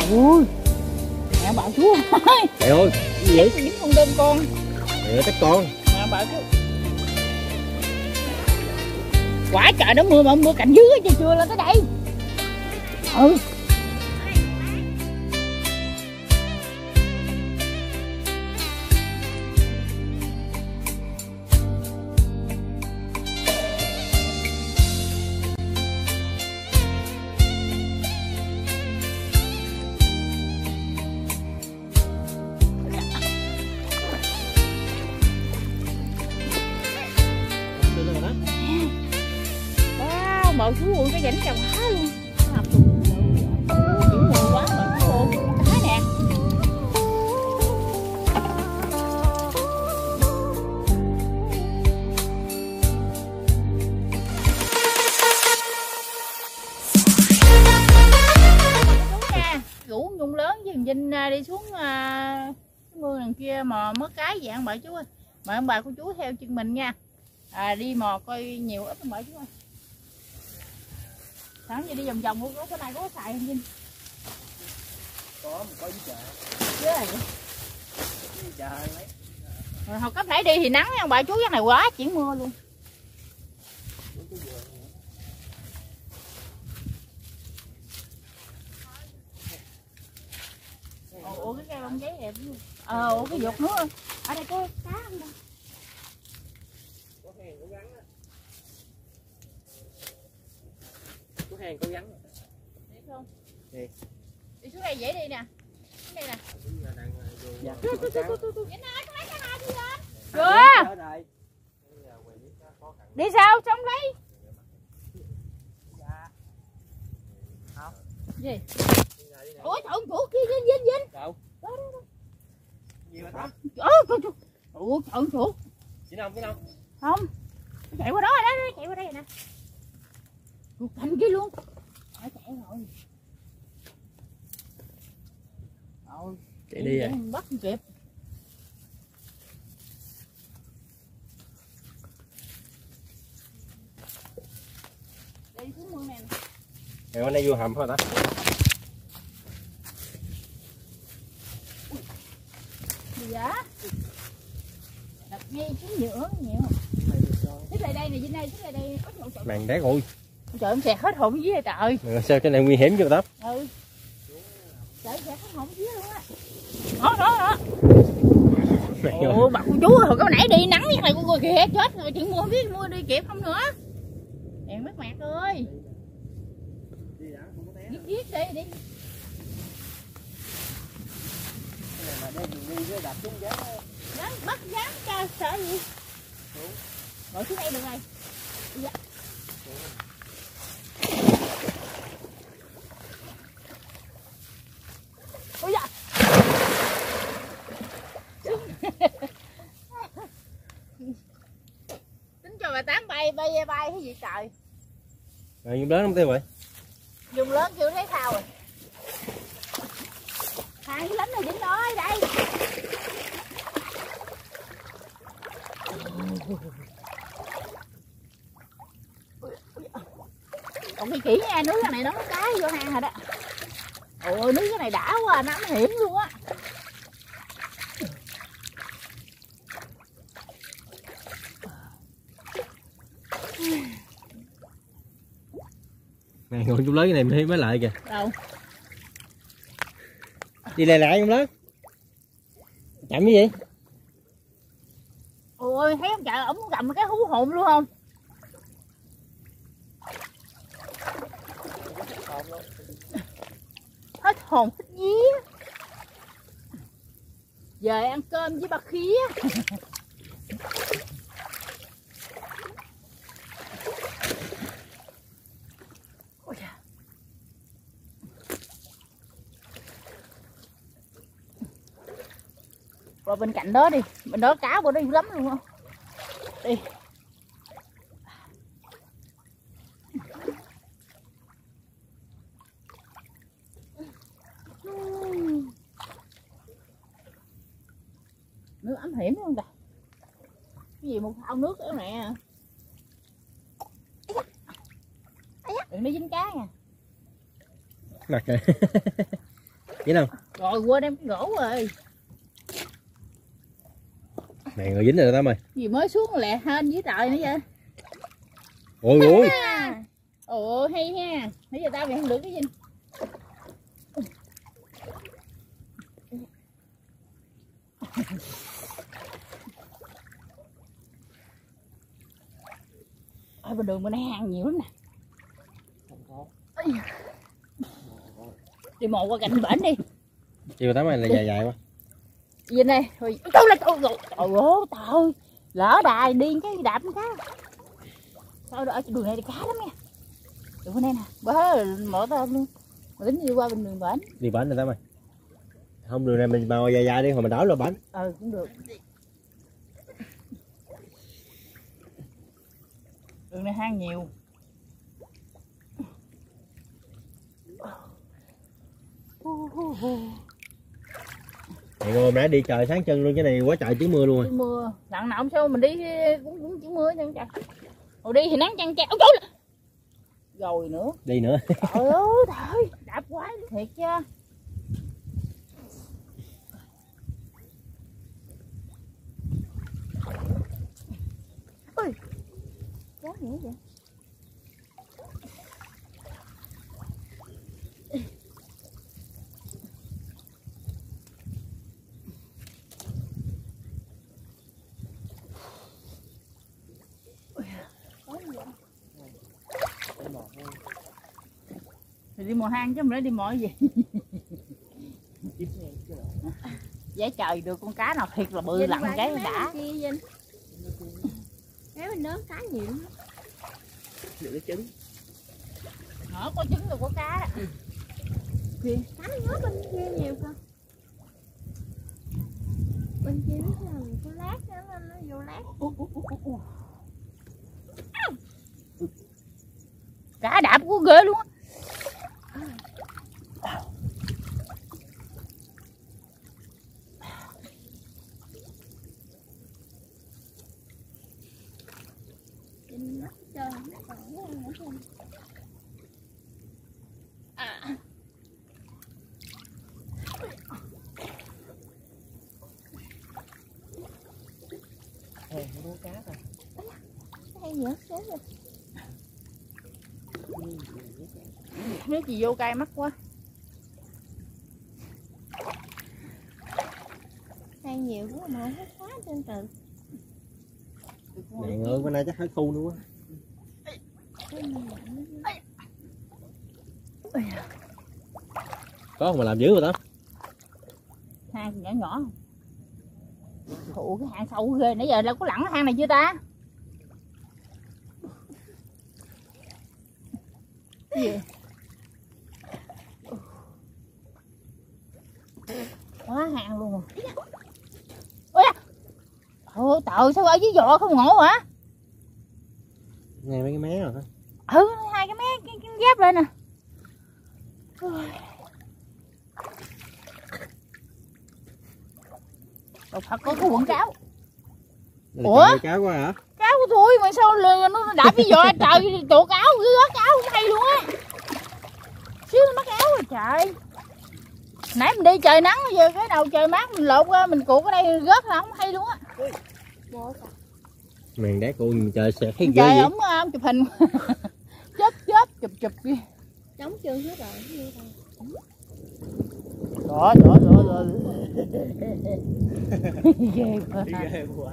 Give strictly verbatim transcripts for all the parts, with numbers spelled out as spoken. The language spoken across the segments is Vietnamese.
Ui, mẹ bảo chú ơi. Mẹ ơi, gì vậy? Dính con tôm con. Mẹ chắc con. Mẹ bảo chú. Quả trời nó mưa mà mưa cạnh dưới chứ chưa lên tới đây. Ừ. Mợ chú ơi, cái rãnh chào quá luôn. Chú mưa quá mà chú ơi, cái nè. Rủ Nhung lớn với thằng Vinh đi xuống uh, cái mương đằng kia mò mất cái dạng bà chú ơi. Mời ông bà cô chú theo chân mình nha. À, đi mò coi nhiều ít ông bà chú ơi. Sáng giờ đi vòng vòng của cái này có xài không Vinh? Có, mình có với chợ. Với này. Với chợ mấy. Rồi hồi cấp nãy đi thì nắng ông bà chú, cái này quá chuyển mưa luôn. Ủa cái cây bông giấy đẹp luôn. Ờ, ủa cái vụt nữa. Ở đây có cá không đâu. Có hàng cố gắng á. Có hàng cố gắng. Đẹp không? Đẹp. Đi xuống đây dễ đi nè. Xuống đây nè. Dạ. Vinh ơi, con lấy cái nào đi lên. Chưa. Đi sao? Xong lấy. Dạ. Không. Gì? Ủa thằng chủ kia Vinh Vinh Vinh. Đâu? Đó đó đó. Gì mà tắm? Ủa con chủ. Ủa thằng chủ. Xin không, xin không? Không. Chạy qua đó rồi đó, chạy qua đây rồi nè. Ruột thành kia luôn. Phải chạy rồi. Rồi. Chạy đi rồi. Bắt không kịp. Đi xuống mương này nè. Mày qua đây vô hầm thôi ta? Gì vậy? Đập ngay xuống giữa nhiều. Xích lại đây nè, Vinh ơi, xích lại đây. Màn đá rồi. Trời ơi, xẹt hết hồn dưới đây trời. Rồi sao cái này nguy hiểm chưa đó? Ừ. Trời xẹt hết hồn dưới luôn á. Đó đó đó. Ủa bà cô chú hồi có nãy đi nắng như này cô coi kìa, chết rồi chuyện mua biết mua đi kịp không nữa. Đèn mất mạc ơi. Giết giết đi đi. Đó, bắt dám cho sợ gì. Ngồi xuống đây được rồi. Dạ. Ôi da. Tính cho bà Tám bay bay bay cái gì trời. Rồi dùng lớn không tiêu vậy? Dùng lớn chưa thấy sao rồi. Hai cái lính này Vinh ơi đây. Còn cái kỹ nha, nước cái này nó có cái vô hang rồi đó. Ôi nước cái này đã quá, nó hiểm luôn á. Này ngồi chung lớn cái này mới mới lại kìa. Đâu? Đi lại lại chung lớn. Chậm cái gì? Ôi thấy ông trời, ổng cầm cái hú hồn luôn không? Hết hồn hết vía. Về ăn cơm với bà khía. Qua bên cạnh đó đi, bên đó cá bữa đó dữ lắm luôn không? Đi. Nước ấm hiểm không ta? Cái gì một thau nước đó nè. Đừng đi dính cá nha. Đặt rồi. Dính không? Rồi quên em cái gỗ rồi. Này rồi dính rồi Tám ơi. Gì mới xuống lẹ hên với trời nữa vậy. Ôi ôi. À. Ồ hay ha. Nãy giờ tao bị không được cái gì. Ở bên đường bên đây hàng nhiều lắm nè. Đi mò qua cạnh bển đi. Chiều Tám ơi là dài dài quá. Gì đây? Rồi tôi là tôi rồi. Trời ơi, trời. Lỡ đài điên cái đạp cá. Sao ở đường này thì cá lắm nha. Đường bên đây nè. Bớ mở tao luôn. Mà tính đi qua bên đường bển. Đi bển rồi Tám ơi. Không đường này mình mò dài dài đi hồi mình đói rồi bển. Ừ cũng được. Đường này hang nhiều. Này ngồi nãy đi trời sáng chân luôn, cái này quá trời chứ mưa luôn rồi. Mưa, đặng nào sao mình đi cũng cũng chỉ mưa chân trời. Rồi đi thì nắng chăng chang. Ôi trời. Rồi nữa. Đi nữa. Trời ơi, trời, đạp quái thiệt chứ. Ôi. Quá dễ vậy. Thì đi mò hang chứ mình nói đi mò cái gì. Giá trời được con cá nào thiệt là bự lặn cái đã. Cái mình lớn cá nhiều lắm. Được cái trứng. Nó có trứng rồi có cá đó. Kìa, cá nó nhớ bên kia nhiều không? Bên kia nó là có lát nữa, nó vô lát. Uh, uh, uh, uh, uh. Cá đạp của ghê luôn á. Trên mắt trơn, nó còn nữa không? À. Ê, không có cá rồi. Hay nhớ xíu rồi. Nước gì vô cay mắt quá. Hay nhiều quá mà hết cá trên từ. Này ơi, bữa nay chắc hết khu luôn á. Có không mà làm dữ rồi đó. Hang nhỏ nhỏ. Ủa cái hang sâu ghê, nãy giờ đâu có lặn cái hang này chưa ta? Cái gì? Quá hang luôn rồi. Ôi da. Ôi trời, sao ở dưới vỏ không ngộ hả? Nghe mấy cái mé rồi hả? Ừ, hai cái mé cái, cái giáp lên nè. Đâu thật có cái quần cáo. Ủa? Cáo quá hả? Cáo của tôi mà sao lừa nó đạp cái vỏ trời tụ cáo cứ gót cáo không hay luôn á. Xíu nó mắc áo rồi trời. Nãy mình đi trời nắng giờ cái đầu trời mát mình lột qua mình cuộn ở đây rớt là không hay luôn á. Màn đá cô trời sẽ thấy ghê Trời vậy. ổng ông chụp hình. Chớp chớp chụp chụp kia. Trống trơn hết rồi. Đó đó đó đó. Ghê quá. Ghê quá.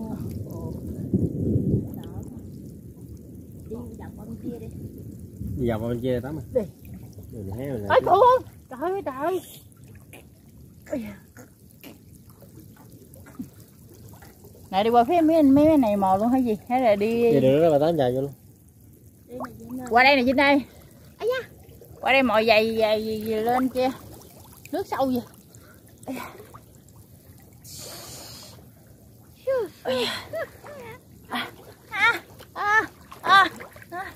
Đi dọc qua bên kia đi. Đi vòng qua bên kia Tám ơi. Đi. Ôi trời ơi. Trời ơi trời. Này đi qua phía mấy mấy cái này mò luôn hay gì? Hay là đi Đi được đó bà Tám dài vô luôn. qua đây này trên đây. Ây da. Qua đây mò giày giày gì, gì lên kia. Nước sâu vậy. À, à, à, à, à.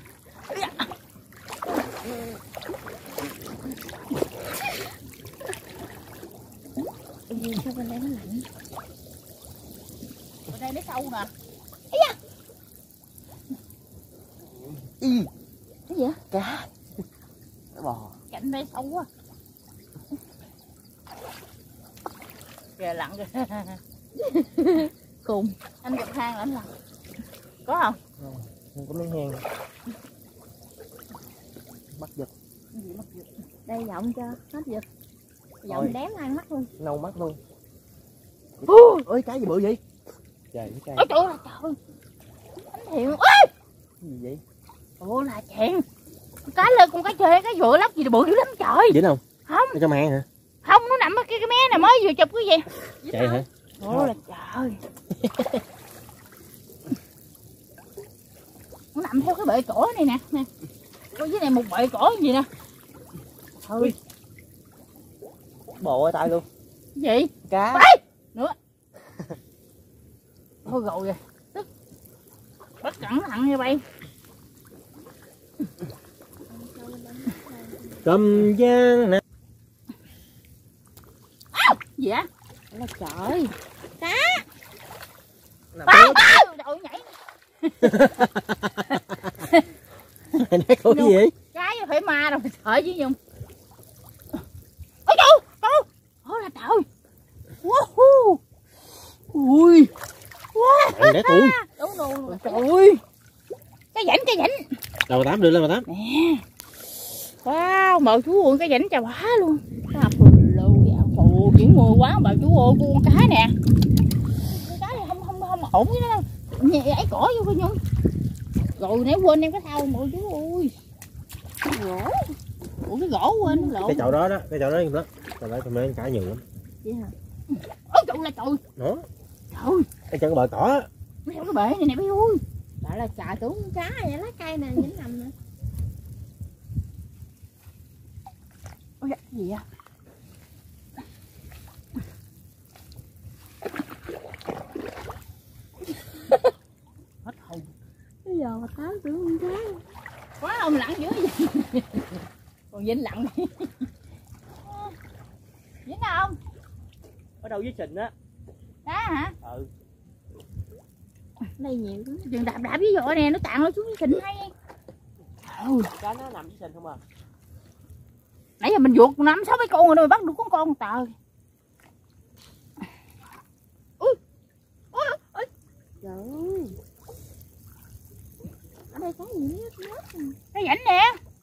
Gì sao bên đây nó lạnh? Bên đây nó sâu nè. Ây da. Ừ. Cái gì vậy? Cá. Cá bò. Cạnh đây sâu quá. kìa lặn kìa. Cùng anh gặp hang là anh lặn có không? Không có mấy hang. Bắt giật. Đây giọng cho hết giật. Giọng đếm hai mắt luôn. Nâu mắt luôn. Uh. Ơi cái gì bự vậy? Trời cái Ôi trời ơi trời. Anh Thiện ơi. Cái gì vậy? Ủa là chèn. Cái lên con cá chê cái vựa lóc gì bự dữ lắm trời. Dính không? Không. Nó trong hang hả? Không, nó nằm ở cái, cái mé này mới vừa chụp cái gì. Chạy hả? Ủa là trời. Nó nằm theo cái bệ cổ này nè, nè. Có dưới này một bệ cổ gì nè. Thôi. Bò ở tay luôn. Gì? Cá. Bay! Nữa. Thôi rồi rồi. Tức. Bắt cẩn thận nha bay. Cầm giang nè. À, gì á? Là trời. Cá. Bao bao. Trời nhảy. Nó có cái gì? Cái phải ma rồi sợ chứ Nhung. Ôi trời, trời. Ôi là trời. Wow. Ui. Wow. Đẻ tuổi. Đúng rồi. Trời ơi. Cái rảnh cái rảnh. Đầu tám đưa lên mà tám. Nè. Wow, mời chú ơi cái rảnh chà bá luôn. Cái hộp lù dạ phù chuyển mưa quá bà chú ơi con cá nè. Cái cá này không không không ổn với nó đâu. Nhẹ ấy cỏ vô coi Nhung. Rồi nếu quên em cái thau mời chú ơi. Gỗ. Ủa cái gỗ quên lộn. Cái chậu đó đó, cái chậu đó đó. Trời ơi, tụi mấy cá nhiều lắm. Vậy hả? Ôi trời là trời. Nó. Trời. Cái chân cái bờ cỏ. Nó theo cái bể này nè bé ơi. Bảo là trời tưởng con cá vậy lá cây nè dính nằm nè. Ôi cái gì à? Hết hồn. Bây giờ mà táo tưởng con cá. Quá ông lặn dữ vậy. Còn Vinh lặn đi. Vinh không? Ở đâu với Sình á? Đá hả? Ừ. Đây nhiều lắm. Chừng đạp đạp với vợ nè, nó tặng nó xuống cái thịnh hay. Ừ. Cá nó nằm với Sình không à? Nãy giờ mình vuột năm sáu mấy con rồi đâu bắt được con con tờ. Ui. Ui. Ui. Trời ơi. Ở đây có gì nhớt nhớt. Cái rảnh nè.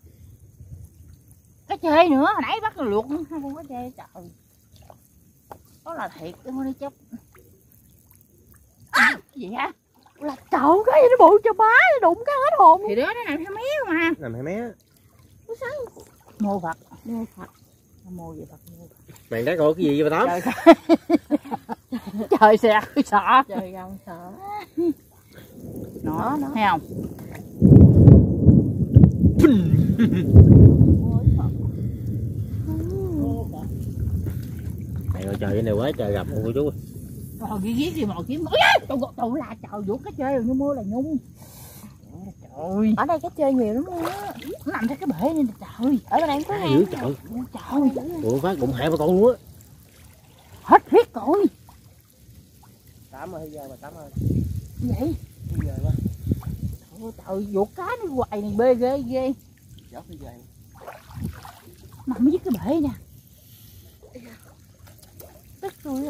Cái chê nữa, hồi nãy bắt rồi luộc hai con cá chê trời. Đó là thiệt không đi chốc. À, cái gì hả? Là trời cái gì nó bự cho bá đụng cái hết hồn. Thì đó nó nằm theo méo mà. Nằm hai mé. Mô Phật. Mô Phật. Mô gì Phật mô Phật. Mày đã coi cái gì vậy bà Tám? Trời xe sợ. Trời gồng sợ. Nó, nó thấy không? Mày ơi trời cái này quá trời gặp luôn cô chú. Trời ghé ghé gì mà kiếm. Ôi trời trời là trời vuốt cái chơi rồi như mưa là nhung. Trời. Ở đây cá chơi nhiều lắm luôn á. Nó nằm theo cái bể nên trời. Ở bên đây có hang. Dữ trời. Trời. Ủa phát cũng hai ba con luôn á. Hết huyết rồi. Tám ơi giờ mà Tám ơi. Vậy? Giờ quá. Trời trời vuốt cá nó hoài này bê ghê ghê. Chót bây giờ. Nằm dưới cái bể nè. Tức tôi á.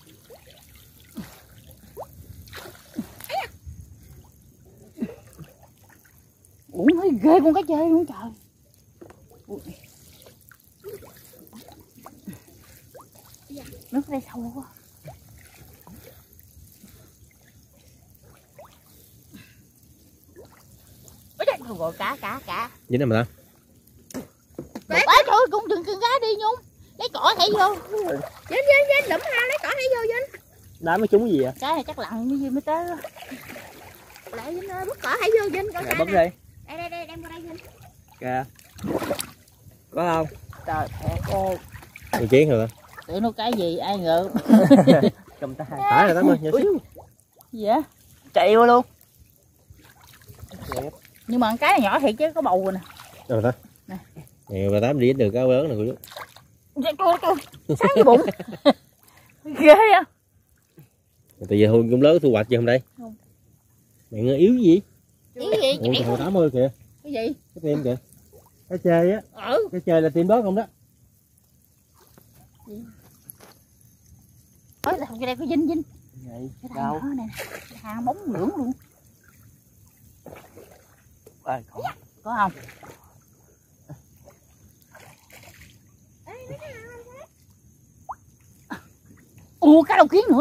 Ủa hơi ghê con cá chê luôn trời. Ui. Nước đây sâu quá. Ôi trời rồi cá cá cá. Dính nào mà ta? Ê trời con đừng cần cá đi Nhung. Lấy cỏ thảy vô. Dính dính dính lụm ha lấy cỏ thảy vô dính. Đá mới trúng cái gì vậy? Cái này chắc lặn như gì mới tới. Lại dính ơi bứt cỏ thảy vô dính con cá. Bấm Nè. đi. Đây đây đây đem qua đây dính. Kìa. Có không? Trời thiệt cô. Mày chiến rồi. Tụi nó cái gì ai ngờ. Cầm tay. Phải rồi Tám ơi, nhỏ xíu. Gì vậy? Chạy vô luôn. Nhưng mà cái này nhỏ thiệt chứ có bầu rồi nè. Đâu ta? Nè. Nè bà Tám đi được cá lớn này cô chú. Trời trời trời. Sáng cái bụng. Ghê á. Tại giờ thôi cũng lớn thu hoạch gì không đây? Không. Mày ngơ yếu gì? Cái gì? Ủa Chạy trời Tám ơi kìa. cái gì? Cái tim kìa. Cái chê á. Ừ. Cái chê là tim bớt không đó? Ôi, cái đây có dinh dinh. Vậy, Cái đâu? thằng đó nè, thằng bóng lưỡng luôn. À, có. Có không? Ủa, cá đầu kiến nữa.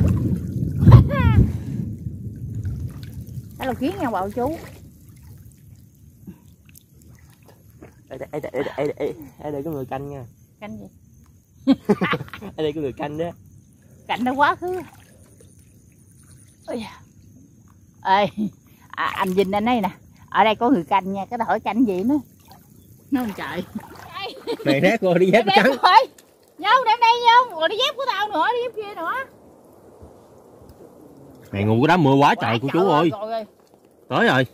Cá đầu kiến nha bào chú. Ở đây, ở đây, ở đây, ở đây, ở đây có người canh nha. Canh gì? Ở đây có người canh đó. Canh nó quá khứ. Ôi da. Ê, à, anh Vinh anh ấy nè, ở đây có người canh nha, cái hỏi canh gì nữa. Nó không trời. Mày rác cô đi dép Đem trắng. rồi. Nhông đem đây nhông, rồi đi dép của tao nữa, đi dép kia nữa. Mày ngu cái đám mưa quá trời cô chú ơi. Rồi, rồi. Tới rồi.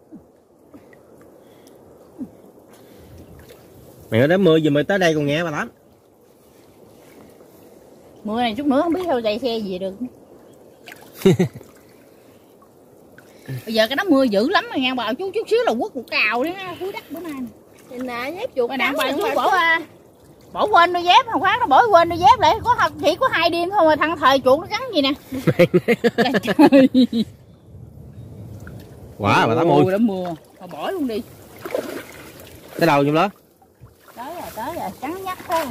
Mày ở đám mưa gì mày tới đây còn nghe bà Tám. Mưa này chút nữa không biết sao chạy xe gì được. Bây giờ cái đó mưa dữ lắm rồi nha bà chú, chút xíu là quất một cào đấy ha, cuối đất bữa nay. Nhìn nè, dép chuột Rồi nè cắn bà nữa chú bà bỏ chú. qua. Bỏ quên đôi dép, thằng Khoáng nó bỏ quên đôi dép lại, có thật chỉ có hai đêm thôi mà thằng thời chuột nó cắn gì nè. Trời. Quả bà Tám ơi. Đã mưa, mà bỏ luôn đi. Tới đâu trong đó? Tới rồi, tới rồi, trắng nhắc thôi.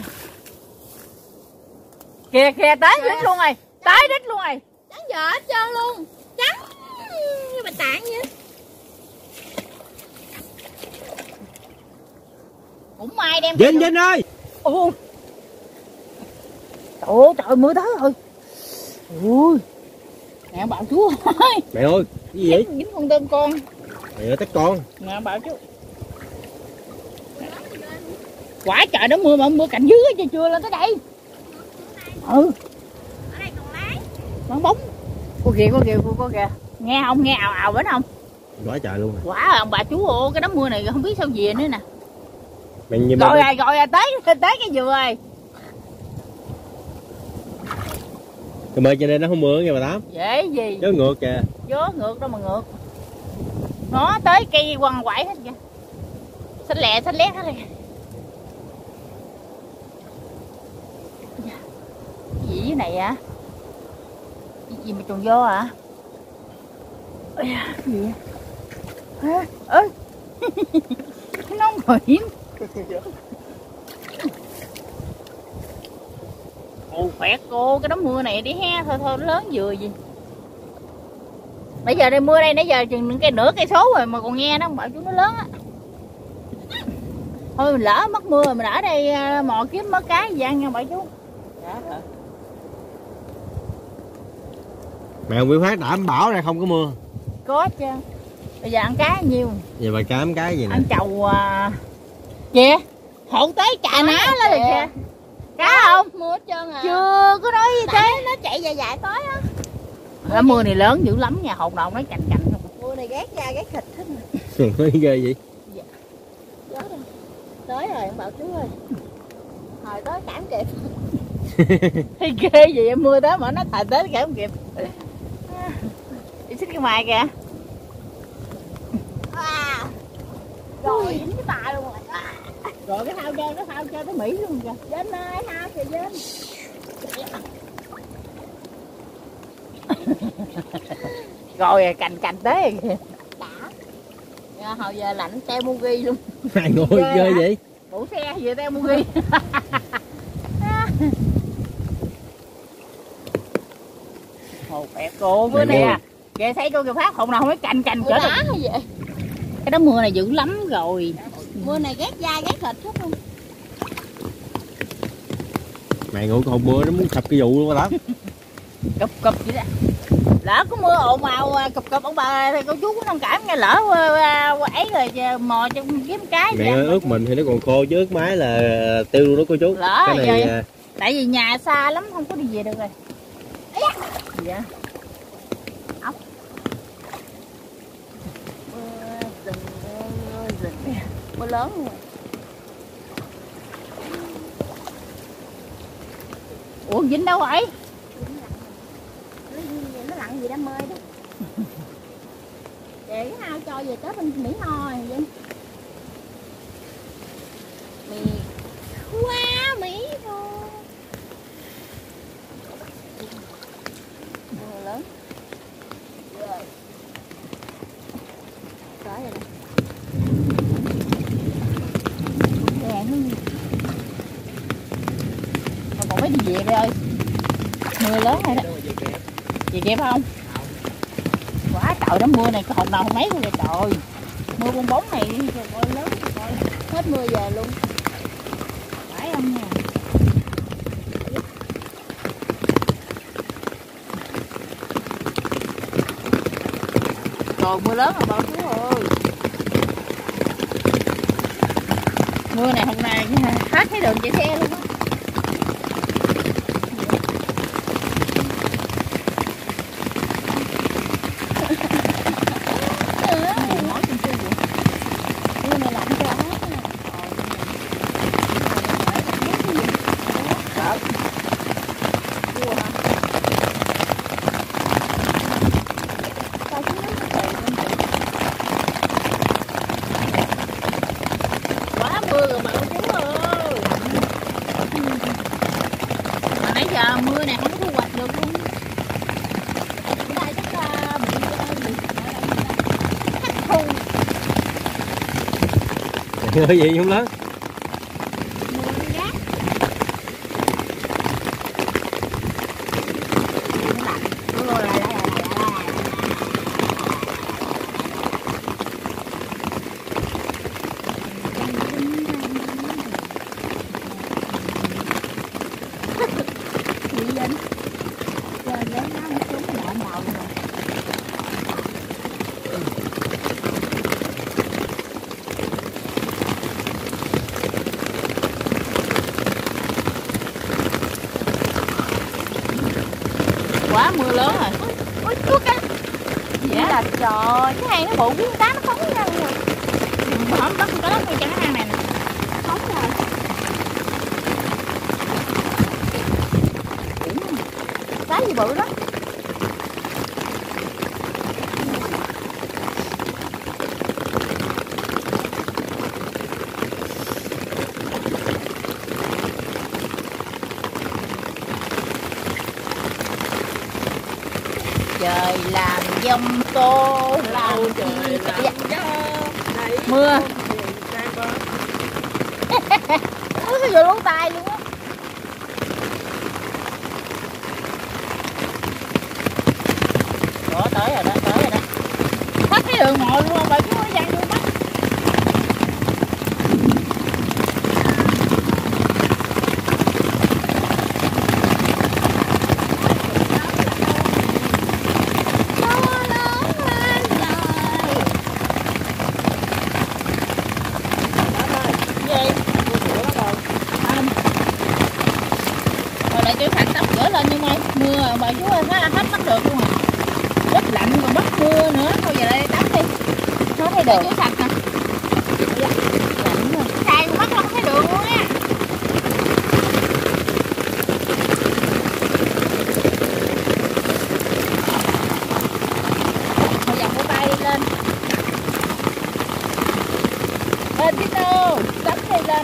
Kìa kìa, tới đít luôn rồi, tới đít luôn rồi. Trắng dở hết trơn luôn. Trắng như bạch tạng vậy. Cũng may đem. Vinh Vinh ơi. Ồ. Trời ơi, trời mưa tới rồi. Ui. Nè bảo chú ơi. Mẹ ơi, cái gì vậy? Dính con tôm con. Mẹ ơi, tách con. Nè bảo chú. Quả trời đó mưa mà mưa cạnh dưới chứ chưa lên tới đây. Ừ. Ở đây còn lái. Bóng bóng. Cô kìa, cô kìa, cô, cô kìa. Nghe không, nghe ào ào bến không? Quá trời luôn rồi. Quả ông bà chú ơi, cái đám mưa này không biết sao về nữa nè. Mày nhìn Rồi mày. rồi, rồi rồi, tới, tới cái dừa rồi. Cái mơ trên đây nó không mưa nghe bà Tám. Dễ gì. Chớ ngược kìa. Chớ ngược đâu mà ngược. Nó tới cây quằn quại hết kìa. Xách lẹ, xách lét hết rồi. Cái gì dưới này à? Cái gì mà trùng vô à? Ôi da, cái gì vậy? Hả? Ơi. Cái nón bảo hiểm. Ồ khỏe cô, cái đám mưa này đi he, thôi thôi lớn vừa gì. Bây giờ đây mưa đây nãy giờ chừng cái nửa cây số rồi mà còn nghe nó bảo chú nó lớn á. Thôi mình lỡ mất mưa rồi mình ở đây mò kiếm mất cái gì ăn nha bảo chú. Dạ rồi. Mẹ không biết Phát đảm bảo ra không có mưa. Có chứ. Bây giờ ăn cá nhiều. Vậy bà cám cái gì nè. Ăn chầu à... kìa. Hậu tới chà ná lên rồi kìa. Cá không? Mưa hết trơn à. Chưa có nói gì thế. Nó chạy dài dài tới á. Cái mưa này lớn dữ lắm nha, hột đầu nó cành cành không. Mưa này gác da gác thịt hết mà. Nói ghê vậy. Gió đâu. Tới rồi ông bảo chú ơi. Hồi tới cản kịp. Thấy ghê gì em mưa tới mà nó thời tới cả không kịp. Đi xích cái mai kìa. À. Rồi dính cái tay luôn rồi. À. Rồi cái thao chơi, cái thao chơi tới Mỹ luôn kìa. Vinh ơi, hao kìa Vinh. Rồi cành cành tới kìa. Đã. Giờ, hồi giờ lạnh teo mugi luôn. Hai ngồi ghê vậy. Bộ xe về teo mugi. Hồ bẹt cô bữa Mày nè. ơi. Kìa thấy cô kìa Phát hồn nào không biết cành cành Mưa cỡ đá được. hay vậy? Cái đó mưa này dữ lắm rồi. Mưa này gác da gác thịt hết luôn. Mày ngủ còn mưa nó muốn sập cái vụ luôn bà Tám. Cụp cụp vậy đó. Lỡ có mưa ồn ào cụp cụp ông bà thì cô chú cũng thông cảm nghe, lỡ ấy rồi mò cho kiếm cái. Mẹ ơi, ướt mình thì nó còn khô chứ ướt mái là tiêu luôn đó cô chú. Lỡ cái này rồi. à, Tại vì nhà xa lắm không có đi về được rồi. Dạ. Ốc. Mưa rừng, mưa rừng. Mưa lớn luôn rồi. Ủa Vinh đâu vậy? Nó lặn gì đam mê đó. Để cái hao cho về tới bên Mỹ Tho rồi Vinh. Mì qua Mỹ Tho. phải đi về đây ơi. Mưa lớn rồi đó. Về kịp không? Quá trời đó, mưa này hột nào không mấy luôn rồi trời. Mưa bong bóng này trời ơi lớn rồi. Hết mưa về luôn. Phải không nha. Trời mưa lớn rồi bao chú ơi. Mưa này hôm nay hết thấy đường chạy xe luôn á. Mưa này lạnh cho hết. Quá mưa rồi bà cô chú ơi. Mà nãy giờ mưa này không có thu hoạch được luôn. Đây chắc là bị bị thất thu. Cái gì không lớn? Mưa gác. Mưa lại lại lại lại. Đi lên. Trời lớn nó xuống cái đoạn đầu rồi. Quá mưa lớn rồi. Ôi thuốc á. Dạ. Là trời, cái hang nó bự cái cá nó phóng ra rồi. Không bắt có lắm trong cái hang này nè. Phóng rồi. Cá gì bự đó. Trời làm dông tô làm trời chi- làm dạ. Mưa. Ôi cái vừa lún tay luôn á. Đó tới rồi đó, tới rồi đó. Hết cái đường mồi luôn rồi chứ nó văng luôn mắt. Hồi nãy chú Thành tắm rửa lên nhưng mà mưa bà chú ơi hết hết bắt được luôn rồi. Rất lạnh còn bắt mưa nữa, thôi giờ đây tắm đi. Nó thấy đường. Chú Thành nè. Lạnh rồi. Sai con mắt nó không thấy đường luôn á. Thôi dòng cái tay đi lên. Lên Tito, tắm đi lên.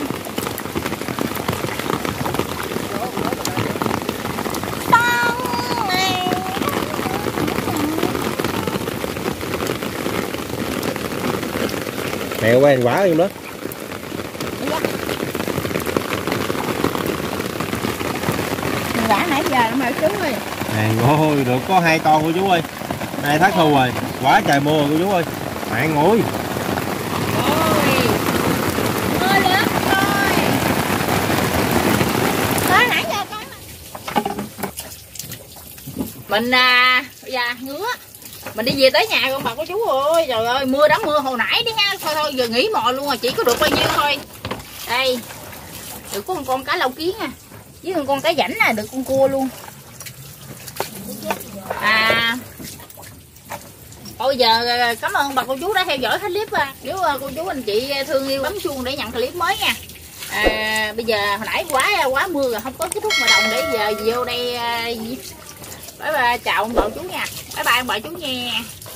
Mèo quen quả không đó? Quả nãy giờ nó mà chú ơi. Mèn ơi, được có hai con cô chú ơi. Hai thác thu rồi, quả trời mưa rồi cô chú ơi. Mạng ơi. Ôi, mưa lớn rồi. Tới nãy giờ coi mà. Mình à, bây giờ ngứa. Mình đi về tới nhà con bà cô chú ơi. Trời ơi, mưa đám mưa hồi nãy đi ha. Thôi thôi, giờ nghỉ mò luôn rồi, chỉ có được bao nhiêu thôi. Đây. Được có một con cá lau kiến nha. Với một con cá rảnh nè, được con cua luôn. À. Bây giờ cảm ơn bà cô chú đã theo dõi hết clip. Nếu cô chú anh chị thương yêu bấm chuông để nhận clip mới nha. À, bây giờ hồi nãy quá quá mưa rồi không có kết thúc mà đồng để giờ vô đây. Bye bye, chào ông bà chú nha. Bye bye ông bà chú nha.